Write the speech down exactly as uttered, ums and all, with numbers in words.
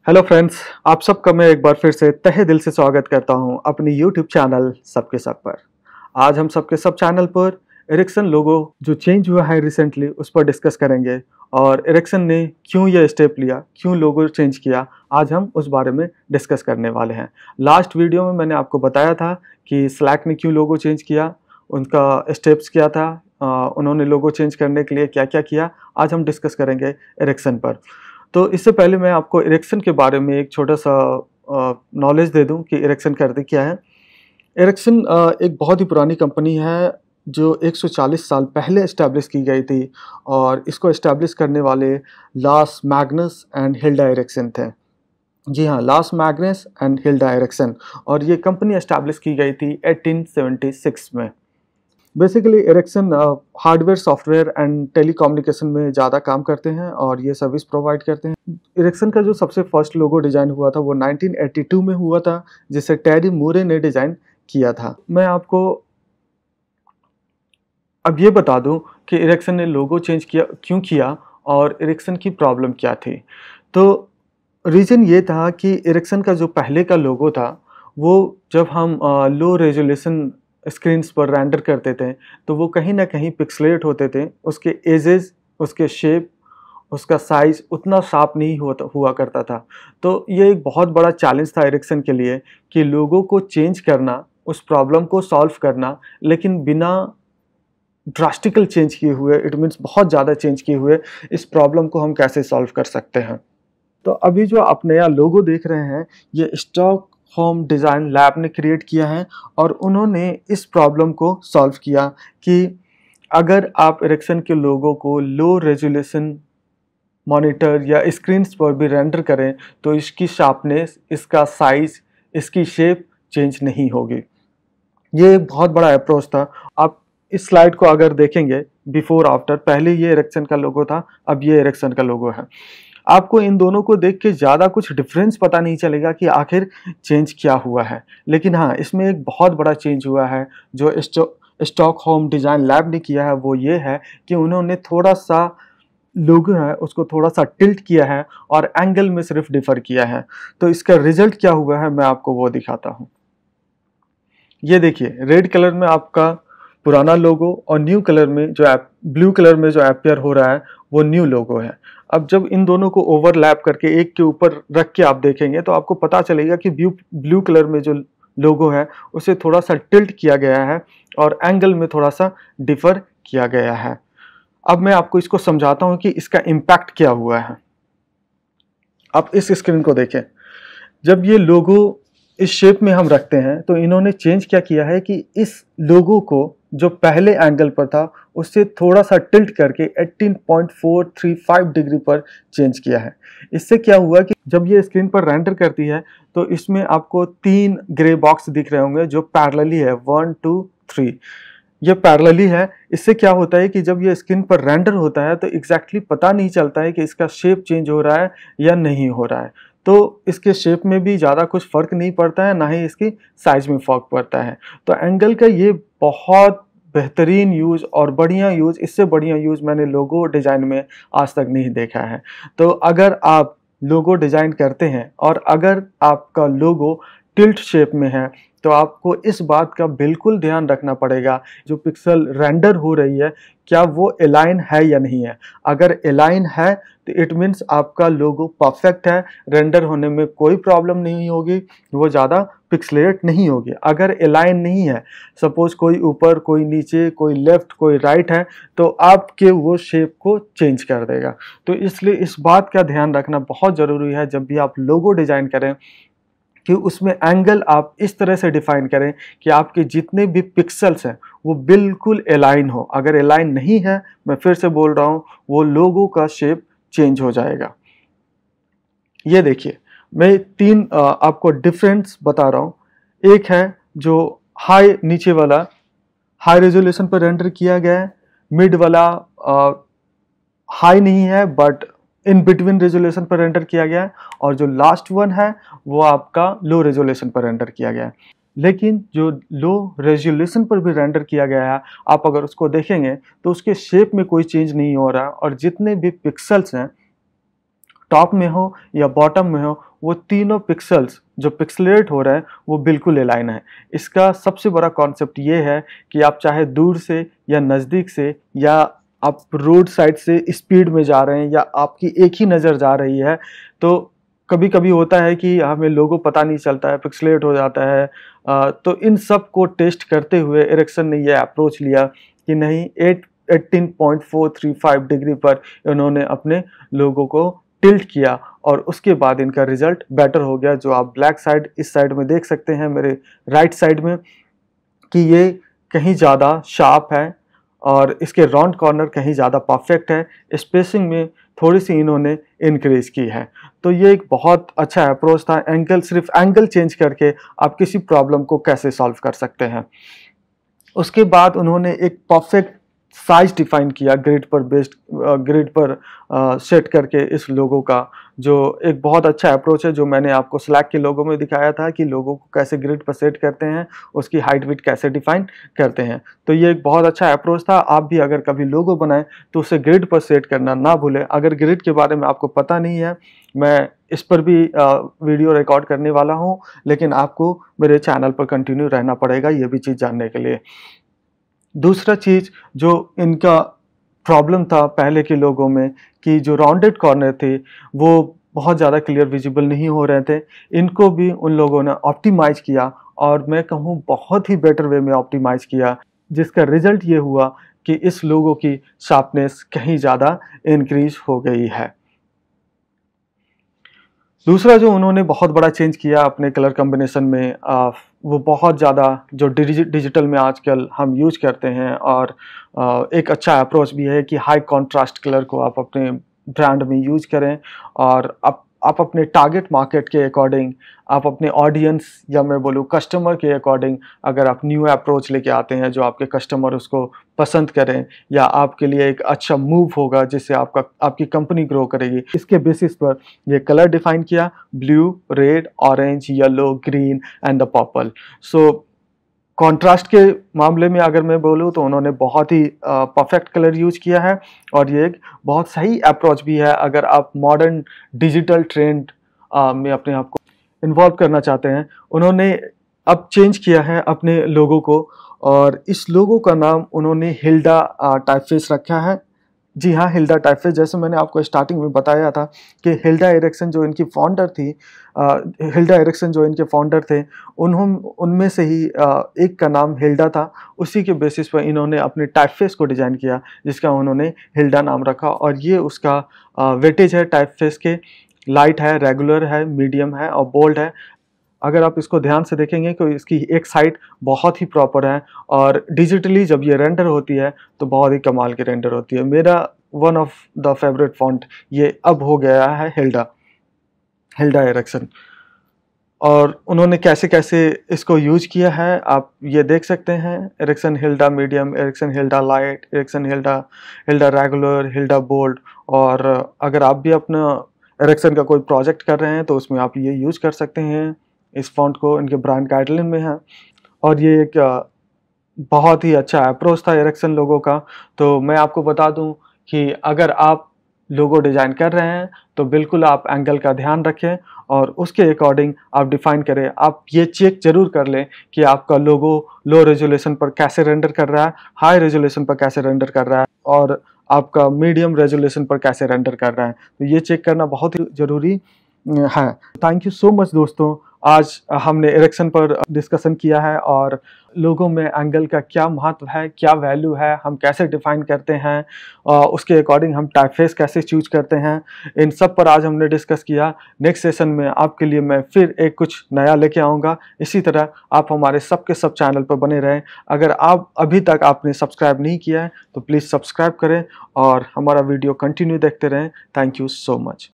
Hello friends, आप सबका मैं एक बार फिर से तहे दिल से स्वागत करता हूं अपनी यूट्यूब चैनल सबकेसब पर। आज हम सबकेसब चैनल पर एरिक्सन लोगो जो चेंज हुआ है रिसेंटली उस पर डिस्कस करेंगे और एरिक्सन ने क्यों यह स्टेप लिया, क्यों लोगो चेंज किया, आज हम उस बारे में डिस्कस करने वाले हैं। लास्ट वीडियो में मैंने आपको बताया था कि स्लैक ने क्यों लोगो चेंज किया, उनका स्टेप्स क्या था, आ, उन्होंने लोगो चेंज करने के लिए क्या क्या किया। आज हम डिस्कस करेंगे एरिक्सन पर। तो इससे पहले मैं आपको एरिक्सन के बारे में एक छोटा सा नॉलेज दे दूं कि एरिक्सन करते क्या है। एरिक्सन एक बहुत ही पुरानी कंपनी है जो एक सौ चालीस साल पहले इस्टेब्लिश की गई थी और इसको इस्टेब्लिश करने वाले Lars Magnus and Hilda Ericsson थे। जी हाँ, Lars Magnus and Hilda Ericsson. और ये कंपनी इस्टेब्लिश की गई थी अठारह सौ छिहत्तर में। Basically Ericsson hardware, software and telecommunication में ज़्यादा काम करते हैं और ये सर्विस प्रोवाइड करते हैं। एरिक्सन का जो सबसे फर्स्ट लोगो डिज़ाइन हुआ था वो नाइनटीन एटी टू में हुआ था, जिसे टेरी मूरे ने डिज़ाइन किया था। मैं आपको अब ये बता दूं कि एरिक्सन ने लोगो चेंज किया क्यों किया और एरिक्सन की प्रॉब्लम क्या थी। तो रीज़न ये था कि एरिक्सन का जो पहले का लोगो था वो जब हम लो रेजोल्यूशन स्क्रीन्स पर रेंडर करते थे तो वो कहीं ना कहीं पिक्सलेट होते थे। उसके एजेस, उसके शेप, उसका साइज़ उतना शार्प नहीं हुआ हुआ करता था। तो ये एक बहुत बड़ा चैलेंज था एरिक्सन के लिए कि लोगों को चेंज करना, उस प्रॉब्लम को सॉल्व करना, लेकिन बिना ड्रास्टिकल चेंज किए हुए, इट मीन्स बहुत ज़्यादा चेंज किए हुए, इस प्रॉब्लम को हम कैसे सॉल्व कर सकते हैं। तो अभी जो आप नया लोगो देख रहे हैं ये स्टॉक होम डिज़ाइन लैब ने क्रिएट किया है और उन्होंने इस प्रॉब्लम को सॉल्व किया कि अगर आप एरिक्सन के लोगो को लो रेजोल्यूशन मॉनिटर या स्क्रीन्स पर भी रेंडर करें तो इसकी शार्पनेस, इसका साइज, इसकी शेप चेंज नहीं होगी। ये एक बहुत बड़ा अप्रोच था। आप इस स्लाइड को अगर देखेंगे बिफोर आफ्टर, पहले ये एरिक्सन का लोगो था, अब ये एरिक्सन का लोगो है। आपको इन दोनों को देख के ज़्यादा कुछ डिफरेंस पता नहीं चलेगा कि आखिर चेंज क्या हुआ है, लेकिन हाँ, इसमें एक बहुत बड़ा चेंज हुआ है जो स्टॉक होम डिज़ाइन लैब ने किया है। वो ये है कि उन्होंने थोड़ा सा लोगो है उसको थोड़ा सा टिल्ट किया है और एंगल में सिर्फ डिफर किया है। तो इसका रिजल्ट क्या हुआ है मैं आपको वो दिखाता हूँ। ये देखिए, रेड कलर में आपका पुराना लोगो और न्यू कलर में जो ऐप ब्लू कलर में जो अपीयर हो रहा है वो न्यू लोगो है। अब जब इन दोनों को ओवरलैप करके एक के ऊपर रख के आप देखेंगे तो आपको पता चलेगा कि ब्लू ब्लू कलर में जो लोगो है उसे थोड़ा सा टिल्ट किया गया है और एंगल में थोड़ा सा डिफर किया गया है। अब मैं आपको इसको समझाता हूँ कि इसका इम्पैक्ट क्या हुआ है। आप इस स्क्रीन को देखें, जब ये लोगो इस शेप में हम रखते हैं तो इन्होंने चेंज क्या किया है कि इस लोगो को जो पहले एंगल पर था उससे थोड़ा सा टिल्ट करके अठारह पॉइंट चार तीन पाँच डिग्री पर चेंज किया है। इससे क्या हुआ कि जब ये स्क्रीन पर रेंडर करती है तो इसमें आपको तीन ग्रे बॉक्स दिख रहे होंगे जो पैरेलली है, वन टू थ्री, ये पैरेलली है। इससे क्या होता है कि जब ये स्क्रीन पर रेंडर होता है तो एग्जैक्टली पता नहीं चलता है कि इसका शेप चेंज हो रहा है या नहीं हो रहा है। तो इसके शेप में भी ज़्यादा कुछ फ़र्क नहीं पड़ता है, ना ही इसकी साइज़ में फ़र्क पड़ता है। तो एंगल का ये बहुत बेहतरीन यूज़ और बढ़िया यूज़, इससे बढ़िया यूज़ मैंने लोगो डिज़ाइन में आज तक नहीं देखा है। तो अगर आप लोगो डिज़ाइन करते हैं और अगर आपका लोगो टिल्ट शेप में है तो आपको इस बात का बिल्कुल ध्यान रखना पड़ेगा जो पिक्सल रेंडर हो रही है क्या वो अलाइन है या नहीं है। अगर अलाइन है तो इट मीन्स आपका लोगो परफेक्ट है, रेंडर होने में कोई प्रॉब्लम नहीं होगी, वो ज़्यादा पिक्सलेट नहीं होगी। अगर अलाइन नहीं है, सपोज कोई ऊपर, कोई नीचे, कोई लेफ्ट, कोई राइट है, तो आपके वो शेप को चेंज कर देगा। तो इसलिए इस बात का ध्यान रखना बहुत ज़रूरी है जब भी आप लोगो डिज़ाइन करें कि उसमें एंगल आप इस तरह से डिफाइन करें कि आपके जितने भी पिक्सल्स हैं वो बिल्कुल अलाइन हो। अगर अलाइन नहीं है, मैं फिर से बोल रहा हूँ, वो लोगो का शेप चेंज हो जाएगा। ये देखिए, मैं तीन आपको डिफरेंस बता रहा हूँ। एक है जो हाई नीचे वाला हाई रेजोल्यूशन पर रेंडर किया गया है, मिड वाला हाई नहीं है बट इन बिटवीन रेजोल्यूशन पर रेंडर किया गया है, और जो लास्ट वन है वो आपका लो रेजोल्यूशन पर रेंडर किया गया है। लेकिन जो लो रेजोल्यूशन पर भी रेंडर किया गया है, आप अगर उसको देखेंगे तो उसके शेप में कोई चेंज नहीं हो रहा और जितने भी पिक्सल्स हैं टॉप में हो या बॉटम में हो, वो तीनों पिक्सल्स जो पिक्सलेट हो रहे हैं वो बिल्कुल अलाइन है। इसका सबसे बड़ा कॉन्सेप्ट ये है कि आप चाहे दूर से या नज़दीक से या आप रोड साइड से स्पीड में जा रहे हैं या आपकी एक ही नज़र जा रही है, तो कभी कभी होता है कि हमें लोगो पता नहीं चलता है, पिक्सलेट हो जाता है। आ, तो इन सब को टेस्ट करते हुए एरिक्सन ने यह अप्रोच लिया कि नहीं, at eighteen point four three five degree पर इन्होंने अपने लोगो को टिल्ट किया और उसके बाद इनका रिजल्ट बेटर हो गया। जो आप ब्लैक साइड इस साइड में देख सकते हैं मेरे राइट साइड में कि ये कहीं ज़्यादा शार्प है और इसके राउंड कॉर्नर कहीं ज़्यादा परफेक्ट है। स्पेसिंग में थोड़ी सी इन्होंने इंक्रीज की है। तो ये एक बहुत अच्छा अप्रोच था। एंगल, सिर्फ एंगल चेंज करके आप किसी प्रॉब्लम को कैसे सॉल्व कर सकते हैं। उसके बाद उन्होंने एक परफेक्ट साइज डिफाइन किया ग्रिड पर बेस्ड ग्रिड पर सेट करके इस लोगो का, जो एक बहुत अच्छा अप्रोच है, जो मैंने आपको स्लैक के लोगो में दिखाया था कि लोगो को कैसे ग्रिड पर सेट करते हैं, उसकी हाइट विड्थ कैसे डिफाइन करते हैं। तो ये एक बहुत अच्छा अप्रोच था। आप भी अगर कभी लोगो बनाएं तो उसे ग्रिड पर सेट करना ना भूलें। अगर ग्रिड के बारे में आपको पता नहीं है, मैं इस पर भी वीडियो रिकॉर्ड करने वाला हूँ, लेकिन आपको मेरे चैनल पर कंटिन्यू रहना पड़ेगा ये भी चीज़ जानने के लिए। दूसरा चीज़ जो इनका प्रॉब्लम था पहले के लोगों में कि जो राउंडेड कॉर्नर थे वो बहुत ज़्यादा क्लियर विजिबल नहीं हो रहे थे, इनको भी उन लोगों ने ऑप्टिमाइज़ किया और मैं कहूँ बहुत ही बेटर वे में ऑप्टिमाइज़ किया, जिसका रिजल्ट ये हुआ कि इस लोगो की शार्पनेस कहीं ज़्यादा इंक्रीज हो गई है। दूसरा जो उन्होंने बहुत बड़ा चेंज किया अपने कलर कॉम्बिनेशन में, आ, वो बहुत ज़्यादा जो डिजिटल में आजकल हम यूज करते हैं और आ, एक अच्छा अप्रोच भी है कि हाई कॉन्ट्रास्ट कलर को आप अपने ब्रांड में यूज करें और आप आप अपने टारगेट मार्केट के अकॉर्डिंग, आप अपने ऑडियंस या मैं बोलूँ कस्टमर के अकॉर्डिंग अगर आप न्यू अप्रोच लेके आते हैं जो आपके कस्टमर उसको पसंद करें या आपके लिए एक अच्छा मूव होगा जिससे आपका आपकी कंपनी ग्रो करेगी, इसके बेसिस पर ये कलर डिफाइन किया, blue, red, orange, yellow, green and the purple. So contrast के मामले में अगर मैं बोलूँ तो उन्होंने बहुत ही परफेक्ट कलर यूज किया है और ये एक बहुत सही अप्रोच भी है अगर आप मॉडर्न डिजिटल ट्रेंड में अपने आप को इन्वॉल्व करना चाहते हैं। उन्होंने अब चेंज किया है अपने लोगो को और इस लोगो का नाम उन्होंने हिल्डा टाइपफेस रखा है। जी हाँ, हिल्डा टाइपफेस। जैसे मैंने आपको स्टार्टिंग में बताया था कि हिल्डा एरिक्सन जो इनकी फाउंडर थी, आ, हिल्डा एरिक्सन जो इनके फाउंडर थे, उन्हों उनमें से ही आ, एक का नाम हिल्डा था। उसी के बेसिस पर इन्होंने अपने टाइपफेस को डिज़ाइन किया जिसका उन्होंने हिल्डा नाम रखा और ये उसका वेटेज है टाइपफेस के। लाइट है, रेगुलर है, मीडियम है और बोल्ड है। अगर आप इसको ध्यान से देखेंगे तो इसकी एक साइड बहुत ही प्रॉपर है और डिजिटली जब ये रेंडर होती है तो बहुत ही कमाल की रेंडर होती है। मेरा one of the favourite font ये अब हो गया है हिल्डा हिल्डा एरिक्सन। और उन्होंने कैसे कैसे इसको यूज किया है आप ये देख सकते हैं। Ericsson Hilda medium, Ericsson Hilda light, Ericsson Hilda Hilda regular, Hilda bold. और अगर आप भी अपना एरिक्सन का कोई प्रोजेक्ट कर रहे हैं तो उसमें आप ये यूज कर सकते हैं इस फॉन्ट को, इनके ब्रांड गाइडलाइन में है। और ये एक बहुत ही अच्छा अप्रोच था एरिक्सन लोगो का। तो मैं आपको बता दूं कि अगर आप लोगो डिज़ाइन कर रहे हैं तो बिल्कुल आप एंगल का ध्यान रखें और उसके अकॉर्डिंग आप डिफाइन करें। आप ये चेक जरूर कर लें कि आपका लोगो लो रेजोल्यूशन पर कैसे रेंडर कर रहा है, हाई रेजोल्यूशन पर कैसे रेंडर कर रहा है और आपका मीडियम रेजोल्यूशन पर कैसे रेंडर कर रहा है। तो ये चेक करना बहुत ही ज़रूरी है। थैंक यू सो मच दोस्तों, आज हमने एरिक्सन पर डिस्कशन किया है और लोगों में एंगल का क्या महत्व है, क्या वैल्यू है, हम कैसे डिफाइन करते हैं, उसके अकॉर्डिंग हम टाइपफेस कैसे चूज करते हैं, इन सब पर आज हमने डिस्कस किया। नेक्स्ट सेशन में आपके लिए मैं फिर एक कुछ नया लेके आऊँगा। इसी तरह आप हमारे सब के सब चैनल पर बने रहें। अगर आप अभी तक आपने सब्सक्राइब नहीं किया है तो प्लीज़ सब्सक्राइब करें और हमारा वीडियो कंटिन्यू देखते रहें। Thank you so much.